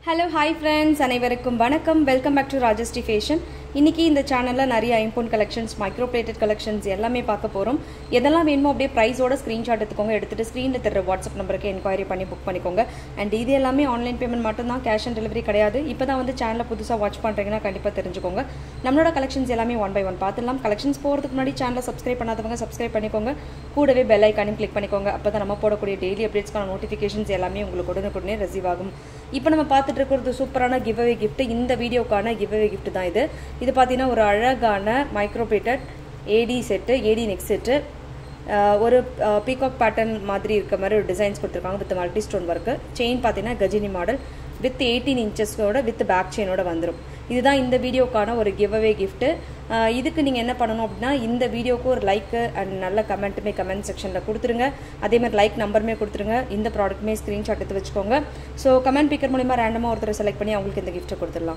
Hello, hi friends, அனைவருக்கும் வணக்கம். Welcome back to Rajashree Fashion. இன்னைக்கு இந்த சேனல்ல நிறைய impon collections, micro plated collections எல்லாமே பார்க்க போறோம். எதெல்லாம் வேணுமோ அப்படியே பிரைஸோட ஸ்கிரீன்ஷாட் எடுத்துக்கோங்க. எடுத்துட்டு ஸ்கிரீன்ல தெரியற வாட்ஸ்அப் நம்பருக்கு என்கொயரி பண்ணி புக் பண்ணிக்கோங்க. அண்ட் இது எல்லாமே ஆன்லைன் பேமெண்ட் மட்டும் தான், கேஷ் ஆன் டெலிவரி கிடையாது. இப்போதான் வந்து சேனலை புதுசாக வாட்ச் பண்ணுறீங்கன்னா கண்டிப்பாக தெரிஞ்சுக்கோங்க. நம்மளோட கலெக்ஷன்ஸ் எல்லாமே ஒன் பை ஒன் பார்த்துலாம். கலெக்ஷன்ஸ் போகிறதுக்கு முன்னாடி சேனலை சப்ஸ்கிரைப் பண்ணாதவங்க சப்ஸ்கிரைப் பண்ணிக்கோங்க. கூடவே பெல் ஐக்கானையும் கிளிக் பண்ணிக்கோங்க. அப்போ தான் நம்ம போடக்கூடிய டெய்லி அப்டேட்ஸ்க்கான நோட்டிஃபிகேஷன்ஸ் எல்லாமே உங்களுக்கு உடனுக்குடனே ரிசீவ் ஆகும். இப்போ நம்ம பார்த்துட்டு இருக்கிறது சூப்பரான கிவ் அவே கிஃப்ட். இந்த வீடியோக்கான கிவ் அவே கிஃப்ட் தான் இது. இது பார்த்தீங்கன்னா ஒரு அழகான micro plated AD set, AD neck set, ஒரு பீகாக் பேட்டர்ன் மாதிரி இருக்க மாதிரி ஒரு டிசைன்ஸ் கொடுத்துருக்காங்க with multi stone work. Chain பார்த்தீங்கன்னா கஜினி மாடல் வித் 18 இன்ச்சஸோட வித் பேக் செயினோட வந்துடும். இதுதான் இந்த வீடியோக்கான ஒரு கிவ் அவே கிஃப்ட்டு. இதுக்கு நீங்கள் என்ன பண்ணணும் அப்படின்னா, இந்த வீடியோக்கு ஒரு லைக்கு அண்ட் நல்ல கமெண்ட்டுமே கமெண்ட் செக்ஷனில் கொடுத்துருங்க. அதேமாதிரி லைக் நம்பருமே கொடுத்துருங்க. இந்த ப்ராடக்ட்டுமே ஸ்க்ரீன்ஷாட் எடுத்து வச்சுக்கோங்க. ஸோ கமெண்ட் பிக்கர் மூலிமா ரேண்டமாக ஒருத்தரை செலக்ட் பண்ணி அவங்களுக்கு இந்த கிஃப்ட்டை கொடுத்துடலாம்.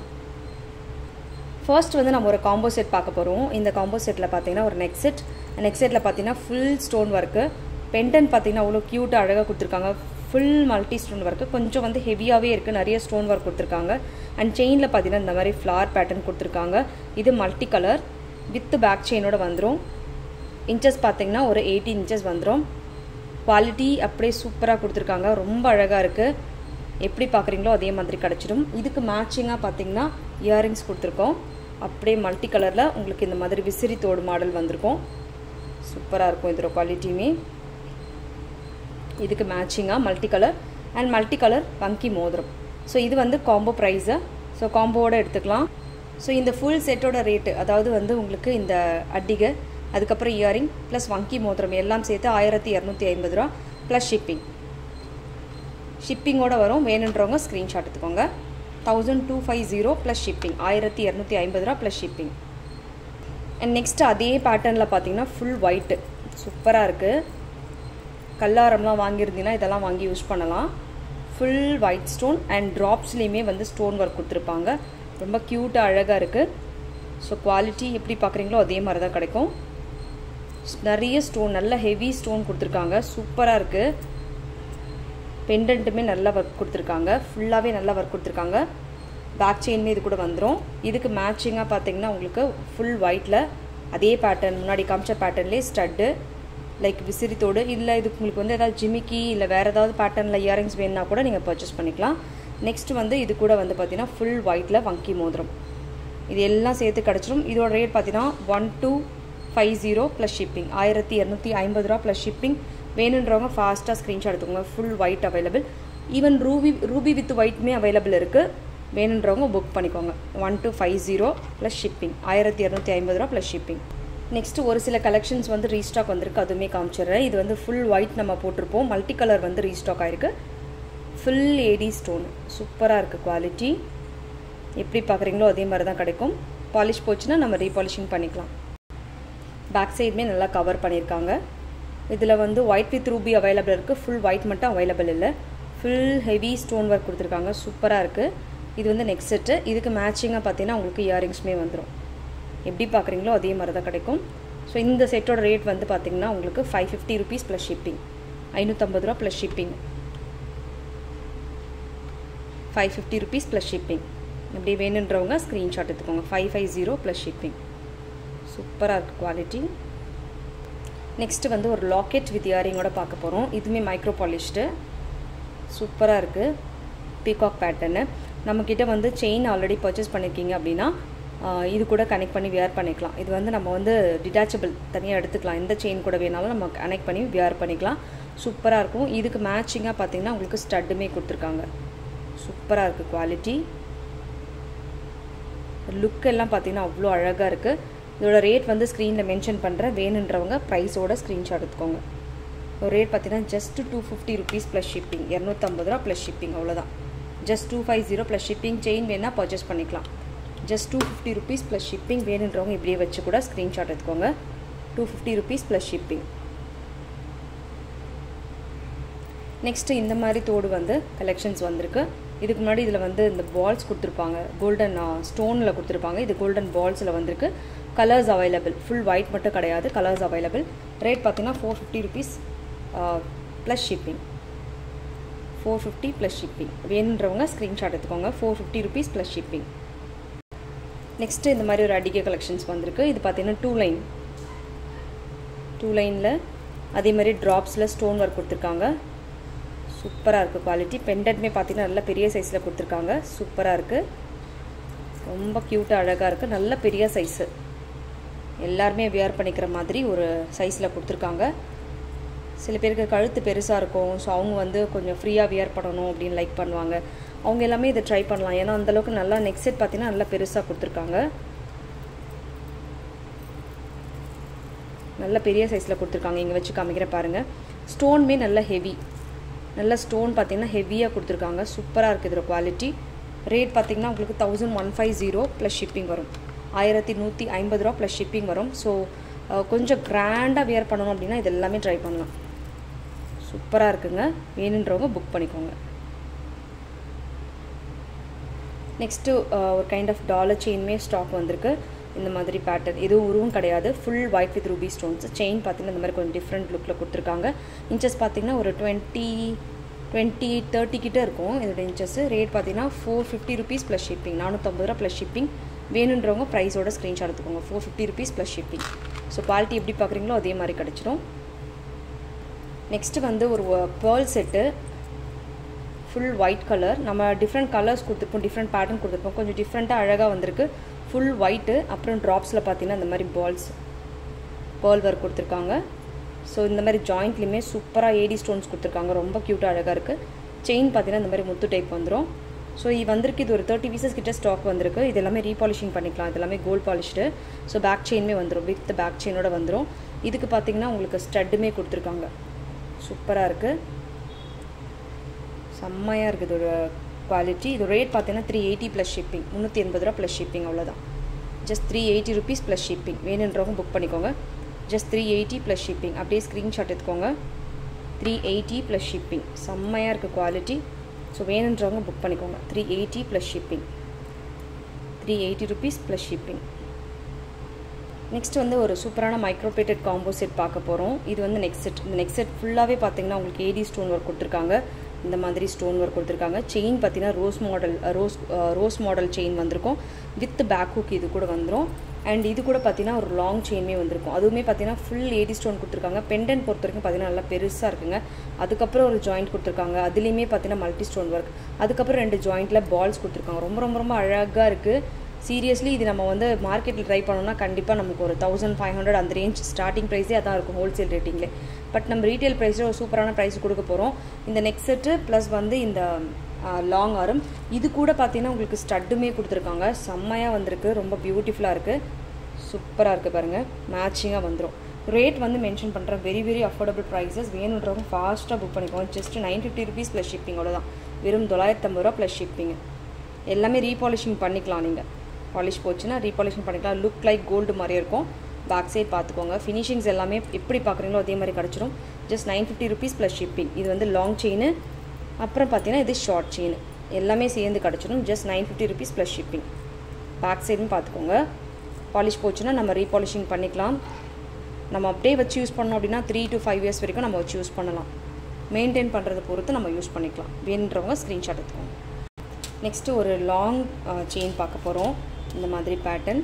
ஃபர்ஸ்ட் வந்து நம்ம ஒரு காம்போ செட் பார்க்க போகிறோம். இந்த காம்போ செட்டில் பார்த்தீங்கன்னா ஒரு நெக் செட்டில் பார்த்தீங்கன்னா ஃபுல் ஸ்டோன் ஒர்க்கு. பெண்டன் பார்த்தீங்கன்னா அவ்வளோ க்யூட்டாக அழகாக கொடுத்துருக்காங்க. ஃபுல் மல்டி ஸ்டோன் ஒர்க்கு, கொஞ்சம் வந்து ஹெவியாகவே இருக்குது, நிறைய ஸ்டோன் ஒர்க் கொடுத்துருக்காங்க. அண்ட் செயினில் பார்த்தீங்கன்னா இந்த மாதிரி ஃப்ளார் பேட்டர்ன் கொடுத்துருக்காங்க. இது மல்டி கலர் வித் பேக் செயினோட வந்துடும். இன்ச்சஸ் பார்த்தீங்கன்னா ஒரு 18 இன்ச்சஸ் வந்துடும். குவாலிட்டி அப்படியே சூப்பராக கொடுத்துருக்காங்க, ரொம்ப அழகாக இருக்குது. எப்படி பார்க்குறீங்களோ அதே மாதிரி கிடச்சிடும். இதுக்கு மேட்சிங்காக பார்த்தீங்கன்னா இயரிங்ஸ் கொடுத்துருக்கோம். அப்படியே மல்டி கலரில் உங்களுக்கு இந்த மாதிரி விசிறி தோடு மாடல் வந்திருக்கும். சூப்பராக இருக்கும் இதோட குவாலிட்டியுமே. இதுக்கு மேட்சிங்காக மல்டி கலர் வங்கி மோதிரம். ஸோ இது வந்து காம்போ ப்ரைஸு. ஸோ காம்போவோடு எடுத்துக்கலாம். ஸோ இந்த ஃபுல் செட்டோட ரேட்டு, அதாவது வந்து உங்களுக்கு இந்த அட்டிகை, அதுக்கப்புறம் இயரிங் ப்ளஸ் வங்கி மோதிரம் எல்லாம் சேர்த்து 1250 ரூபா ப்ளஸ் ஷிப்பிங்கோடு வரும். வேணுன்றவங்க ஸ்க்ரீன்ஷாட் எடுத்துக்கோங்க. 1250 ப்ளஸ் ஷிப்பிங், 1250 ரூபா ப்ளஸ் ஷிப்பிங். அண்ட் நெக்ஸ்ட்டு அதே பேட்டர்னில் பார்த்தீங்கன்னா ஃபுல் ஒயிட்டு சூப்பராக இருக்குது. கல்லாரம்லாம் வாங்கியிருந்தீங்கன்னா இதெல்லாம் வாங்கி யூஸ் பண்ணலாம். ஃபுல் ஒயிட் ஸ்டோன் அண்ட் ட்ராப்ஸ்லேயுமே வந்து ஸ்டோன் ஒர்க் கொடுத்துருப்பாங்க. ரொம்ப க்யூட்டாக அழகாக இருக்குது. ஸோ குவாலிட்டி எப்படி பார்க்குறீங்களோ அதே மாதிரி தான் கிடைக்கும். நிறைய ஸ்டோன், நல்ல ஹெவி ஸ்டோன் கொடுத்துருக்காங்க, சூப்பராக இருக்குது. பெண்டன்ட்டுமே நல்ல ஒர்க் கொடுத்துருக்காங்க, ஃபுல்லாகவே நல்ல ஒர்க் கொடுத்துருக்காங்க. பேக் செயின்மே இது கூட வந்துடும். இதுக்கு மேட்சிங்காக பார்த்தீங்கன்னா உங்களுக்கு ஃபுல் ஒயிட்டில் அதே பேட்டர்ன், முன்னாடி காமிச்ச பேட்டர்ன்லேயே ஸ்டட்டு லைக் விசிறித்தோடு. இல்லை இதுக்கு உங்களுக்கு வந்து ஏதாவது ஜிமிக்கி இல்லை வேறு ஏதாவது பேட்டர்னில் இயரிங்ஸ் வேணுன்னா கூட நீங்கள் பர்ச்சேஸ் பண்ணிக்கலாம். நெக்ஸ்ட்டு வந்து இது கூட வந்து பார்த்தீங்கன்னா ஃபுல் ஒயிட்டில் வங்கி மோதிரம். இது எல்லாம் சேர்த்து கிடச்சிடும். இதோட ரேட் பார்த்தீங்கன்னா 1250 ப்ளஸ் ஷிப்பிங், 1250 ரூபா ப்ளஸ் ஷிப்பிங். வேணுன்றவங்க ஃபாஸ்ட்டாக ஸ்க்ரீன்ஷாட் எடுத்துக்கோங்க. Full white available, even ruby with ஒயிட்மே அவைலபிள் இருக்குது. வேணுன்றவங்க புக் பண்ணிக்கோங்க. 1250 ப்ளஸ் ஷிப்பிங், 1250 ரூபா ப்ளஸ் ஷிப்பிங். நெக்ஸ்ட்டு ஒரு சில கலெக்ஷன்ஸ் வந்து ரீஸ்டாக் வந்திருக்கு, அதுவுமே காமிச்சிடுறேன். இது வந்து ஃபுல் ஒயிட் நம்ம போட்டிருப்போம், மல்டி கலர் வந்து ரீஸ்டாக் ஆகிருக்கு. ஃபுல் ஏடி ஸ்டோன் சூப்பராக இருக்குது. குவாலிட்டி எப்படி பார்க்குறீங்களோ அதே மாதிரி தான் கிடைக்கும். பாலிஷ் போச்சுன்னா நம்ம ரீபாலிஷிங் பண்ணிக்கலாம். பேக் சைடுமே நல்லா கவர் பண்ணியிருக்காங்க. இதில் வந்து ஒயிட் வித் ரூபி அவைலபிள் இருக்குது, ஃபுல் ஒயிட் மட்டும் அவைலபிள் இல்லை. ஃபுல் ஹெவி ஸ்டோன் ஒர்க் கொடுத்துருக்காங்க, சூப்பராக இருக்குது. இது வந்து நெக்ஸ்ட் செட்டு. இதுக்கு மேட்சிங்காக பார்த்தீங்கன்னா உங்களுக்கு இயரிங்ஸுமே வந்துடும். எப்படி பார்க்குறீங்களோ அதே மாதிரி தான் கிடைக்கும். ஸோ இந்த செட்டோட ரேட் வந்து பார்த்திங்கன்னா உங்களுக்கு 550 ருபீஸ் ப்ளஸ் ஷிப்பிங், 550 ரூபா plus shipping, 550 rupees plus shipping. இப்படி வேணுன்றவங்க ஸ்க்ரீன்ஷாட் எடுத்துக்கோங்க. 550 ப்ளஸ் ஷிப்பிங். சூப்பராக இருக்குது குவாலிட்டி. நெக்ஸ்ட்டு வந்து ஒரு லாக்கெட் வித் இயரிங்கோட பார்க்க போகிறோம். இதுவுமே மைக்ரோ பாலிஷ்டு, சூப்பராக இருக்குது. Peacock pattern. நம்மக்கிட்ட வந்து செயின் ஆல்ரெடி பர்ச்சேஸ் பண்ணியிருக்கீங்க அப்படின்னா இது கூட கனெக்ட் பண்ணி வியர் பண்ணிக்கலாம். இது வந்து நம்ம வந்து டிட்டாச்சபிள் தனியாக எடுத்துக்கலாம். எந்த செயின் கூட வேணாலும் நம்ம கனெக்ட் பண்ணி வியர் பண்ணிக்கலாம். சூப்பராக இருக்கும். இதுக்கு மேட்சிங்காக பார்த்தீங்கன்னா உங்களுக்கு ஸ்டட்டுமே கொடுத்துருக்காங்க. சூப்பராக இருக்குது குவாலிட்டி. லுக் எல்லாம் பார்த்தீங்கன்னா அவ்வளோ அழகாக இருக்குது. இதோட ரேட் வந்து ஸ்க்ரீனில் மென்ஷன் பண்ணுறேன். வேணுன்றவங்க ப்ரைஸோட ஸ்க்ரீன்ஷாட் எடுத்துக்கோங்க. ஒரு ரேட் பார்த்தீங்கன்னா ஜஸ்ட் 250 ருபீஸ் ப்ளஸ் ஷிப்பிங், 250 ரூபா ப்ளஸ் ஷிப்பிங், அவ்வளோதான். Just 250 plus shipping. செயின் வேணால் பர்ச்சேஸ் பண்ணிக்கலாம். Just 250 rupees plus shipping. வேணுன்றவங்க இப்படியே வச்சு கூட ஸ்க்ரீன்ஷாட் எடுத்துக்கோங்க. 250 ருபீஸ் ப்ளஸ் ஷிப்பிங். நெக்ஸ்ட்டு இந்த மாதிரி தோடு வந்து கலெக்ஷன்ஸ் வந்திருக்கு. இதுக்கு முன்னாடி இதில் வந்து இந்த பால்ஸ் கொடுத்துருப்பாங்க, கோல்டன் ஸ்டோனில் கொடுத்துருப்பாங்க. இது கோல்டன் பால்ஸில் வந்திருக்கு. கலர்ஸ் அவைலபிள், ஃபுல் ஒயிட் மட்டும் கிடையாது, கலர்ஸ் அவைலபிள். ரேட் பார்த்தீங்கன்னா 450 rupees plus shipping. 450 plus shipping. வேணுன்றவங்க ஸ்க்ரீன்ஷாட் எடுத்துக்கோங்க. 450 rupees ப்ளஸ் ஷிப்பிங். நெக்ஸ்ட்டு இந்த மாதிரி ஒரு அடிகை கலெக்ஷன்ஸ் வந்திருக்கு. இது பார்த்தீங்கன்னா 2 லைனில் அதே மாதிரி ட்ராப்ஸில் ஸ்டோன் ஒர்க் கொடுத்துருக்காங்க. சூப்பராக இருக்குது குவாலிட்டி. பெண்டன்ட்மே பார்த்தீங்கன்னா நல்ல பெரிய சைஸில் கொடுத்துருக்காங்க. சூப்பராக இருக்குது, ரொம்ப க்யூட்டாக அழகாக இருக்குது. நல்ல பெரிய சைஸு, எல்லாருமே வியர் பண்ணிக்கிற மாதிரி ஒரு சைஸில் கொடுத்துருக்காங்க. சில பேருக்கு கழுத்து பெருசாக இருக்கும், ஸோ அவங்க வந்து கொஞ்சம் ஃப்ரீயாக வியர் பண்ணணும் அப்படின்னு லைக் பண்ணுவாங்க. அவங்க எல்லாமே இதை ட்ரை பண்ணலாம். ஏன்னா அந்தளவுக்கு நல்லா நெக் செட் பார்த்தீங்கன்னா நல்லா பெருசாக கொடுத்துருக்காங்க. நல்ல பெரிய சைஸில் கொடுத்துருக்காங்க. இங்கே வச்சு காமிக்கிற பாருங்கள். ஸ்டோனுமே நல்ல ஹெவி, நல்ல ஸ்டோன் பார்த்தீங்கன்னா ஹெவியாக கொடுத்துருக்காங்க. சூப்பராக இருக்குது இதோட குவாலிட்டி. ரேட் பார்த்தீங்கன்னா உங்களுக்கு 1150 ப்ளஸ் ஷிப்பிங் வரும். 1150 ரூபா ப்ளஸ் ஷிப்பிங் வரும். ஸோ கொஞ்சம் கிராண்டாக வியர் பண்ணணும் அப்படின்னா இது எல்லாமே ட்ரை பண்ணலாம். சூப்பராக இருக்குங்க. வேணுன்றவங்க புக் பண்ணிக்கோங்க. நெக்ஸ்ட்டு ஒரு கைண்ட் ஆஃப் டாலர் செயின்மே ஸ்டாக் வந்திருக்கு. இந்த மாதிரி பேட்டர்ன் எதுவும் உருவும் கிடையாது. Full white with ruby stones. Chain பார்த்தீங்கன்னா இந்த மாதிரி கொஞ்சம் டிஃப்ரெண்ட் லுக்கில் கொடுத்துருக்காங்க. இன்ச்சஸ் பார்த்தீங்கன்னா ஒரு 20-30 கிட்டே இருக்கும் இதோட இன்ச்சஸ். ரேட் பார்த்தீங்கன்னா 450 rupees ப்ளஸ் ஷிப்பிங். 450 ரூபா ப்ளஸ் ஷிப்பிங். வேணுன்றவங்க ப்ரைஸோட ஸ்க்ரீன்ஷாட் எடுத்துக்கோங்க. 450 rupees plus shipping. So quality எப்படி பார்க்குறீங்களோ அதே மாதிரி கிடச்சிரும். நெக்ஸ்ட்டு வந்து ஒரு pearl set, full white colour. நம்ம டிஃப்ரெண்ட் கலர்ஸ் கொடுத்துருப்போம், டிஃப்ரெண்ட் பேட்டர்ன் கொடுத்துருப்போம். கொஞ்சம் டிஃப்ரெண்ட்டாக அழகாக வந்திருக்கு. Full white. அப்புறம் ட்ராப்ஸில் பார்த்தீங்கன்னா இந்த மாதிரி பால்ஸ் பேர்ல் ஒர்க் கொடுத்துருக்காங்க. ஸோ இந்த மாதிரி ஜாயிண்ட்லேயுமே சூப்பராக ஏடி ஸ்டோன்ஸ் கொடுத்துருக்காங்க. ரொம்ப க்யூட்டாக அழகாக இருக்குது. செயின் பார்த்தீங்கன்னா இந்த மாதிரி முத்து டைப் வந்துடும். ஸோ இது வந்திருக்கு. இது ஒரு 30 pieces கிட்ட ஸ்டாக் வந்திருக்கு. இது எல்லாமே ரீபாலிஷிங் பண்ணிக்கலாம். இது எல்லாமே கோல்ட் பாலிஷ்டு. ஸோ பேக் செயின்மே வந்துடும், வித் பேக் செயினோட வந்துடும். இதுக்கு பார்த்தீங்கன்னா உங்களுக்கு ஸ்டட்டுமே கொடுத்துருக்காங்க. சூப்பராக இருக்குது, செம்மையாக இருக்குது இதோட குவாலிட்டி. இது ரேட் பார்த்தீங்கன்னா 380 ப்ளஸ் ஷிப்பிங். 380 ரூபா ப்ளஸ் ஷிப்பிங். அவ்வளோதான். Just 380 rupees plus shipping. வேணுன்றவங்க புக் பண்ணிக்கோங்க. Just 380 plus shipping. அப்படியே ஸ்க்ரீன்ஷாட் எடுத்துக்கோங்க. 380 ப்ளஸ் ஷிப்பிங். செம்மையாக இருக்குது குவாலிட்டி. ஸோ வேணுன்றவங்க புக் பண்ணிக்கோங்க. 380 plus shipping. 380 rupees plus shipping. Next வந்து ஒரு சூப்பரான மைக்ரோப்ளேட்டட் காம்போ செட் பார்க்க போகிறோம். இது வந்து நெக் செட். இந்த நெக் செட் ஃபுல்லாகவே பார்த்தீங்கன்னா உங்களுக்கு ஏடி ஸ்டோன் ஒர்க் கொடுத்துருக்காங்க. இந்த மாதிரி ஸ்டோன் ஒர்க் கொடுத்துருக்காங்க. செயின் பார்த்தீங்கன்னா ரோஸ் மாடல் செயின் வந்திருக்கும். வித் பேக் ஹுக் இது கூட வந்துடும். அண்ட் இது கூட பார்த்தீங்கன்னா ஒரு லாங் செயின்மே வந்திருக்கும். அதுவுமே பார்த்தீங்கன்னா ஃபுல் ஏடி ஸ்டோன் கொடுத்துருக்காங்க. பெண்டன்ட் பொறுத்த வரைக்கும் பார்த்தீங்கன்னா நல்லா பெருசாக இருக்குங்க. அதுக்கப்புறம் ஒரு ஜாயிண்ட் கொடுத்துருக்காங்க. அதுலேயுமே பார்த்தீங்கன்னா மல்டி ஸ்டோன் ஒர்க். அதுக்கப்புறம் 2 ஜாயிண்ட்டில் பால்ஸ் கொடுத்துருக்காங்க. ரொம்ப ரொம்ப ரொம்ப அழகாக இருக்குது. சீரியஸ்லி இது நம்ம வந்து மார்க்கெட்டில் ட்ரை பண்ணோம்னா கண்டிப்பாக நமக்கு ஒரு 1500 அந்த ரேஞ்ச் ஸ்டார்டிங் ப்ரைஸே அதான் இருக்கும் ஹோல்சேல் ரேட்டிங்லே. பட் நம்ம ரீட்டைல் ப்ரைஸில் ஒரு சூப்பரான ப்ரைஸ் கொடுக்க போகிறோம். இந்த நெக் செட்டு ப்ளஸ் வந்து இந்த லாங் ஆரம் இது கூட பார்த்தீங்கன்னா உங்களுக்கு ஸ்டட்டுமே கொடுத்துருக்காங்க. செம்மையாக வந்திருக்கு. ரொம்ப பியூட்டிஃபுல்லாக இருக்குது. சூப்பராக இருக்குது பாருங்கள். மேட்சிங்காக வந்துடும். ரேட் வந்து மென்ஷன் பண்ணுறேன். Very very affordable prices. வேணுன்றவங்க ஃபாஸ்ட்டாக புக் பண்ணிக்கோங்க. Just 950 rupees plus shipping. அவ்வளோதான். வெறும் 950 ரூபா ப்ளஸ் ஷிப்பிங். எல்லாமே ரீபாலிஷிங் பண்ணிக்கலாம். நீங்கள் பாலிஷ் போச்சுன்னா ரீபாலிஷிங் பண்ணிக்கலாம். லுக் லைக் கோல்டு மாதிரி இருக்கும். பேக் சைட் பார்த்துக்கோங்க. ஃபினிஷிங்ஸ் எல்லாமே எப்படி பார்க்குறீங்களோ அதே மாதிரி கிடச்சிரும். Just 950 rupees plus shipping. இது வந்து லாங் செயின். அப்புறம் பார்த்தீங்கன்னா இது ஷார்ட் செயின். எல்லாமே சேர்ந்து கிடச்சிடும். Just 950 rupees plus shipping. Back சைடும் பார்த்துக்கோங்க. பாலிஷ் போச்சுன்னா நம்ம ரீபாலிஷிங் பண்ணிக்கலாம். நம்ம அப்படியே வச்சு யூஸ் பண்ணோம் அப்படின்னா 3 to 5 years வரைக்கும் நம்ம வச்சு யூஸ் பண்ணலாம். மெயின்டைன் பண்ணுறதை பொறுத்து நம்ம யூஸ் பண்ணிக்கலாம். வேணுன்றவங்க ஸ்க்ரீன்ஷாட் எடுத்துக்கோங்க. நெக்ஸ்ட்டு ஒரு லாங் செயின் பார்க்க போகிறோம். இந்த மாதிரி பேட்டர்ன்.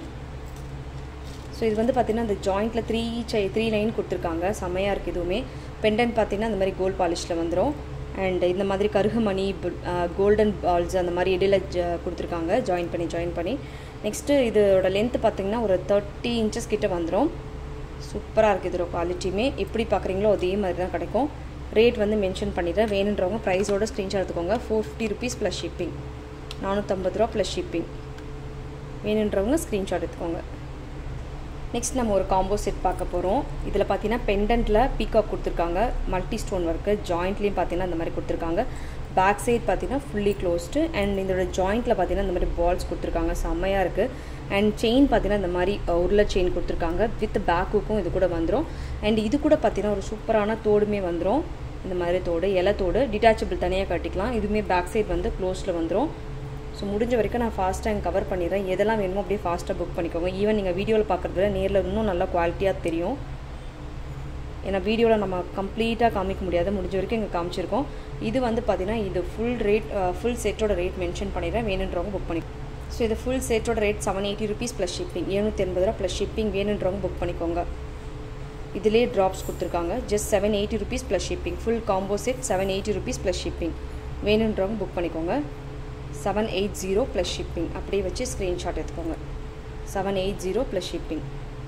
ஸோ இது வந்து பார்த்திங்கன்னா இந்த ஜாயிண்ட்டில் 3 லைன் கொடுத்துருக்காங்க. செம்மையாக இருக்குது. இதுவுமே பெண்டன்ட் பார்த்திங்கன்னா இந்த மாதிரி கோல்ட் பாலிஷில் வந்துடும். அண்ட் இந்த மாதிரி கருகுமணி கோல்டன் பால்ஸ் அந்த மாதிரி இடையில கொடுத்துருக்காங்க ஜாயின் பண்ணி. நெக்ஸ்ட்டு இதோட லென்த்து பார்த்திங்கன்னா ஒரு 30 inches கிட்ட வந்துடும். சூப்பராக இருக்குது. இதோட குவாலிட்டியுமே எப்படி பார்க்குறீங்களோ அதே மாதிரி தான் கிடைக்கும். ரேட் வந்து மென்ஷன் பண்ணிடுறேன். வேணுன்றவங்க ப்ரைஸோட ஸ்க்ரீன்ஷாட் எடுத்துக்கோங்க. 450 rupees ப்ளஸ் ஷிப்பிங். 450 ரூபா ப்ளஸ் ஷிப்பிங். வேணுன்றவங்க ஸ்க்ரீன்ஷாட் எடுத்துக்கோங்க. நெக்ஸ்ட் நம்ம ஒரு காம்போ செட் பார்க்க போகிறோம். இதில் பார்த்தீங்கன்னா பெண்டன்ட்டில் பீகாக் கொடுத்துருக்காங்க. Multi stone work. ஜாயிண்ட்லேயும் பார்த்தீங்கன்னா இந்த மாதிரி கொடுத்துருக்காங்க. பேக் சைட் பார்த்தீங்கன்னா ஃபுல்லி க்ளோஸ்டு. அண்ட் இதோட ஜாயிண்ட்டில் பார்த்தீங்கன்னா இந்த மாதிரி பால்ஸ் கொடுத்துருக்காங்க. செம்மையாக இருக்குது. அண்ட் செயின் பார்த்தீங்கன்னா இந்த மாதிரி உருளை செயின் கொடுத்துருக்காங்க. வித் பேக் ஹுக்கும் இது கூட வந்துடும். அண்ட் இது கூட பார்த்தீங்கன்னா ஒரு சூப்பரான தோடுமே வந்துடும். இந்த மாதிரி தோடு, இலை தோடு, டிட்டாச்சபிள் தனியாக கட்டிக்கலாம். இதுவுமே பேக் சைட் வந்து க்ளோஸில் வந்துடும். ஸோ முடிஞ்ச வரைக்கும் நான் ஃபாஸ்ட்டாக கவர் பண்ணிடுறேன். எதெல்லாம் வேணுமோ அப்படியே ஃபாஸ்ட்டாக புக் பண்ணிக்கோங்க. ஈவன் நீங்கள் வீடியோவில் பார்க்குறதுல நேரில் இன்னும் நல்லா குவாலிட்டியாக தெரியும். ஏன்னா வீடியோவில் நம்ம கம்ப்ளீட்டாக காமிக்க முடியாது, முடிஞ்ச வரைக்கும் இங்கே காமிச்சிருக்கோம். இது வந்து பார்த்தீங்கன்னா இது ஃபுல் செட்டோட ரேட் மென்ஷன் பண்ணிடுறேன், வேணுன்றவங்க புக் பண்ணி. ஸோ இது ஃபுல் செட்டோட ரேட் 780 rupees ப்ளஸ் ஷிப்பிங், 780 ரூபா ப்ளஸ் ஷிப்பிங். வேணுன்றவங்க புக் பண்ணிக்கோங்க. இதிலே ட்ராப்ஸ் கொடுத்துருக்காங்க, just 780 rupees plus shipping. Full combo set 780 rupees plus shipping. வேணுன்றவங்க புக் பண்ணிக்கோங்க. 780 ப்ளஸ் ஷிப்பிங். அப்படியே வச்சு ஸ்க்ரீன்ஷாட் எடுத்துக்கோங்க. 780 ப்ளஸ் ஷிப்பிங்.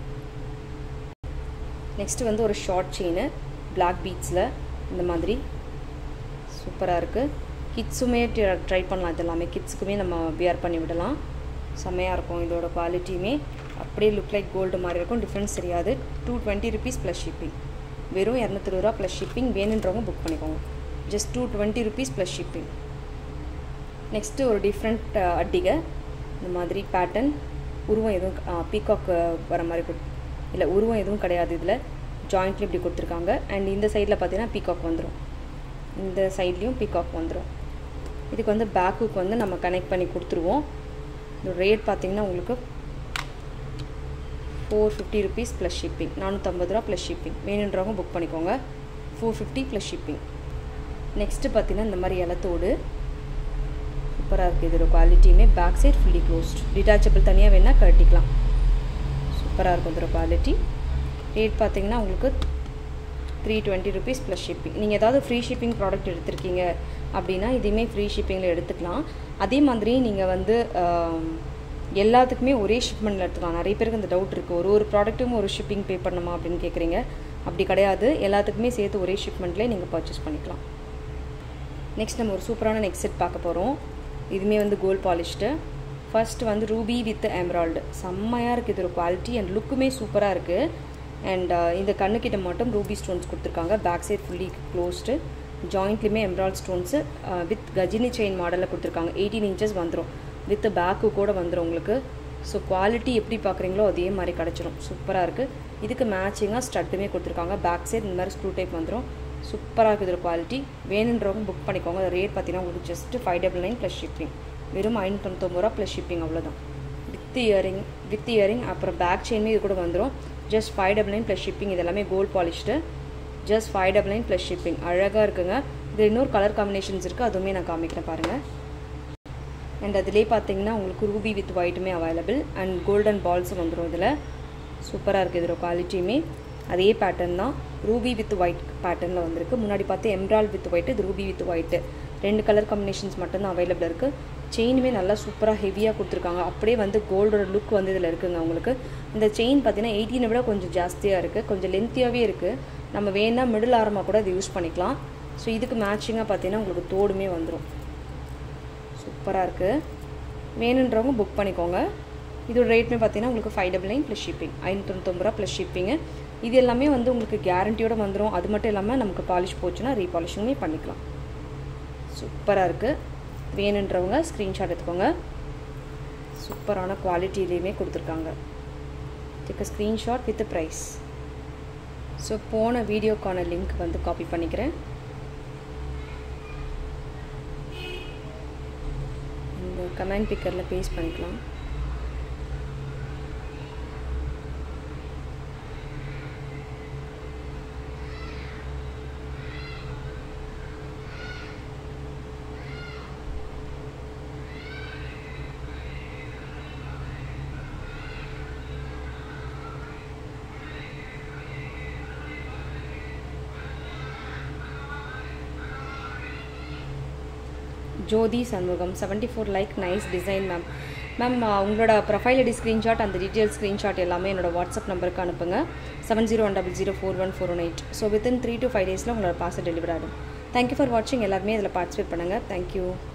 நெக்ஸ்ட்டு வந்து ஒரு ஷார்ட் செயின் பிளாக் பீட்ஸில் இந்த மாதிரி சூப்பராக இருக்குது. கிட்ஸுமே ட்ரை பண்ணலாம், இது எல்லாமே கிட்ஸுக்குமே நம்ம வியர் பண்ணி விடலாம், செம்மையாக இருக்கும். இதோட குவாலிட்டியுமே அப்படியே லுக் லைக் கோல்டு மாதிரி இருக்கும், டிஃப்ரென்ஸ் தெரியாது. 220 rupees ப்ளஸ் ஷிப்பிங். வெறும் 220 ரூபா ப்ளஸ் ஷிப்பிங். வேணுன்றவங்க புக் பண்ணிக்கோங்க. Just 220 rupees plus shipping. Next ஒரு டிஃப்ரெண்ட் அட்டிகை இந்த மாதிரி பேட்டர்ன். உருவம் எதுவும் பீகாக் வர மாதிரி இல்லை, உருவம் எதுவும் கிடையாது. இதில் ஜாயிண்ட்லேயும் இப்படி கொடுத்துருக்காங்க. அண்ட் இந்த சைடில் பார்த்தீங்கன்னா பீகாக் வந்துடும், இந்த சைட்லேயும் பீகாக் வந்துடும். இதுக்கு வந்து பேக்குக்கு வந்து நம்ம கனெக்ட் பண்ணி கொடுத்துருவோம். இந்த ரேட் பார்த்தீங்கன்னா உங்களுக்கு 450 rupees ப்ளஸ் ஷிப்பிங். 450 ரூபா ப்ளஸ் ஷிப்பிங். வேணுன்றவங்க புக் பண்ணிக்கோங்க. 450 ப்ளஸ் ஷிப்பிங். நெக்ஸ்ட்டு பார்த்தீங்கன்னா இந்த மாதிரி இலத்தோடு சூப்பராக இருக்குது. இதோட குவாலிட்டியுமே back side fully closed, detachable தனியாக வேணால் கட்டிக்கலாம். சூப்பராக இருக்கும் இதோட குவாலிட்டி. ரேட் பார்த்தீங்கன்னா உங்களுக்கு 320 rupees ப்ளஸ் ஷிப்பிங். நீங்கள் ஏதாவது ஃப்ரீ ஷிப்பிங் ப்ராடக்ட் எடுத்திருக்கீங்க அப்படின்னா இதையுமே ஃப்ரீ ஷிப்பிங்கில் எடுத்துக்கலாம். அதே மாதிரி நீங்கள் வந்து எல்லாத்துக்குமே ஒரே ஷிப்மெண்ட்டில் எடுத்துக்கலாம். நிறைய பேருக்கு இந்த டவுட் இருக்குது, ஒரு ப்ராடக்ட்டுக்கும் ஒரு ஷிப்பிங் பே பண்ணணுமா அப்படின்னு கேட்குறீங்க. அப்படி கிடையாது, எல்லாத்துக்குமே சேர்த்து ஒரே ஷிப்மெண்ட்லேயே நீங்கள் பர்ச்சேஸ் பண்ணிக்கலாம். நெக்ஸ்ட் நம்ம ஒரு சூப்பரான நெக் செட் பார்க்க போகிறோம். இதுவுமே வந்து கோல்ட் பாலிஷ்டு. ஃபர்ஸ்ட் வந்து ரூபி வித் எம்ராய்டு. செம்மையாக இருக்குது இதோட குவாலிட்டி அண்ட் லுக்குமே சூப்பராக இருக்குது. அண்ட் இந்த கண்ணுக்கிட்ட மட்டும் ரூபி ஸ்டோன்ஸ் கொடுத்துருக்காங்க. Back side fully closed. ஜாயிண்ட்லேயுமே emerald stones with Ghajini chain மாடலில் கொடுத்துருக்காங்க. 18 inches வந்துடும், வித் பேக்கு கூட வந்துடும் உங்களுக்கு. ஸோ குவாலிட்டி எப்படி பார்க்குறீங்களோ அதே மாதிரி கிடச்சிரும். சூப்பராக இருக்குது. இதுக்கு மேட்சிங்காக ஸ்டட்டுமே கொடுத்துருக்காங்க. பேக் சைட் இந்த மாதிரி ஸ்க்ரூ டைப் வந்துடும். சூப்பராக இருக்குது இதோட குவாலிட்டி. வேணுன்றவங்க புக் பண்ணிக்கோங்க. ரேட் பார்த்தீங்கன்னா உங்களுக்கு ஜஸ்ட் 599 ப்ளஸ் ஷிப்பிங். வெறும் 599 ரூபா ப்ளஸ் ஷிப்பிங், அவ்வளோதான். வித் இயரிங் அப்புறம் பேக் செயினுமே இது கூட வந்துடும். Just 599 plus shipping. இது எல்லாமே gold polished. Just 599 plus shipping. அழகாக இருக்குங்க. இது இன்னொரு கலர் காம்பினேஷன்ஸ் இருக்குது, அதுவுமே நான் காமிக்கிறேன் பாருங்கள். அண்ட் அதிலே பார்த்தீங்கன்னா உங்களுக்கு ரூபி வித் ஒயிட்டுமே அவைலபிள் அண்ட் கோல்டன் பால்ஸும் வந்துடும் இதில். சூப்பராக இருக்குது இதோட குவாலிட்டியுமே. அதே பேட்டர்ன் தான், ரூபி வித் ஒயிட் பேட்டர்னில் வந்திருக்கு. முன்னாடி பார்த்து எம்ராய்டு வித் ஒயிட்டு, இது ruby with white. 2 colour combinations மட்டும்தான் அவைலபிள் இருக்குது. செயினுமே நல்லா சூப்பராக ஹெவியாக கொடுத்துருக்காங்க. அப்படியே வந்து கோல்டோட லுக் வந்து இதில் இருக்குங்க உங்களுக்கு. இந்த செயின் பார்த்தீங்கன்னா 18 விட கொஞ்சம் ஜாஸ்தியாக இருக்குது, கொஞ்சம் லென்த்தியாகவே இருக்குது. நம்ம வேணால் மிடில் ஆரமாக கூட இது யூஸ் பண்ணிக்கலாம். ஸோ இதுக்கு மேட்சிங்காக பார்த்தீங்கன்னா உங்களுக்கு தோடுமே வந்துடும். சூப்பராக இருக்குது. வேணுன்றவங்க புக் பண்ணிக்கோங்க. இதோட ரேட்மே பார்த்தீங்கன்னா உங்களுக்கு 599 ப்ளஸ் ஷிப்பிங். 599 ரூபா ப்ளஸ் ஷிப்பிங்கு. இது எல்லாமே வந்து உங்களுக்கு கேரண்டியோடு வந்துடும். அது மட்டும் இல்லாமல் நமக்கு பாலிஷ் போச்சுன்னா ரீபாலிஷிங்குமே பண்ணிக்கலாம். சூப்பராக இருக்குது. வேணுன்றவங்க ஸ்க்ரீன்ஷாட் எடுத்துக்கோங்க. சூப்பரான குவாலிட்டியிலையுமே கொடுத்துருக்காங்க. Take screenshot with price. So போன வீடியோக்கான லிங்க் வந்து காப்பி பண்ணிக்கிறேன். இந்த கமெண்ட் பிக்கரில் பேஸ்ட் பண்ணிக்கலாம். Jyothi Shanmugam 74 like, nice design ma'am. Ma'am உங்களோட ப்ரொஃபைல் ஐடி ஸ்க்ரீன்ஷாட், அந்த டீட்டெயில் ஸ்க்ரீன்ஷாட் எல்லாமே என்னோட வாட்ஸ்அப் நம்பருக்கு அனுப்புங்க. 7010041418. ஸோ வித்தின் 3 to 5 days உங்களோட பார்சல் டெலிவரி ஆகும். தேங்க்யூ ஃபார் வாட்சிங். எல்லாருமே இதில் பார்ட்டிசிபேட் பண்ணுங்கள். தேங்க்யூ.